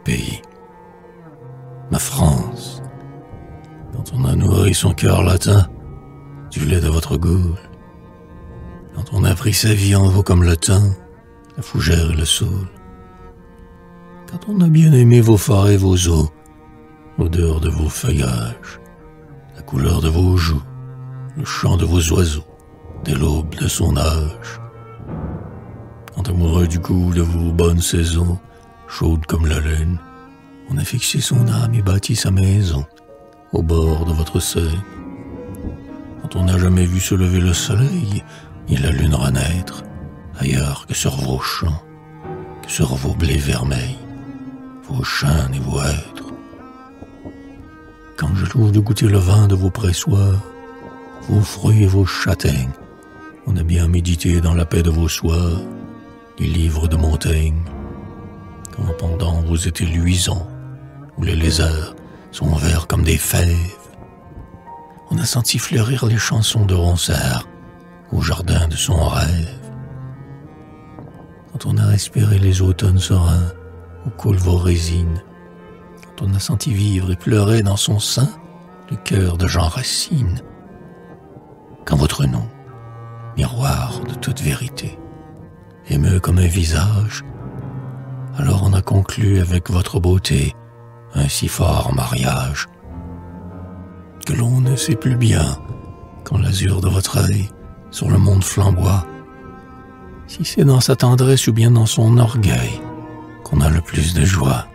pays, ma France, quand on a nourri son cœur latin du lait de votre goule, quand on a pris sa vie en vous comme le thym, la fougère et le saule, quand on a bien aimé vos forêts et vos eaux, l'odeur de vos feuillages, la couleur de vos joues, le chant de vos oiseaux, dès l'aube de son âge, quand amoureux du goût de vos bonnes saisons, chaudes comme la laine, on a fixé son âme et bâti sa maison au bord de votre Seine. Quand on n'a jamais vu se lever le soleil ni la lune renaître ailleurs que sur vos champs, que sur vos blés vermeils, vos chênes et vos hêtres. Quand je loue de goûter le vin de vos pressoirs, vos fruits et vos châtaignes, on a bien médité dans la paix de vos soirs les livres de Montaigne. Quand pendant vos étés luisants, où les lézards sont verts comme des fèves, on a senti fleurir les chansons de Ronsard au jardin de son rêve. Quand on a respiré les automnes sereins où coulent vos résines, quand on a senti vivre et pleurer dans son sein le cœur de Jean Racine, quand votre nom, miroir de toute vérité, émeut comme un visage, alors on a conclu avec votre beauté un si fort mariage que l'on ne sait plus bien, quand l'azur de votre œil sur le monde flamboie, si c'est dans sa tendresse ou bien dans son orgueil qu'on a le plus de joie.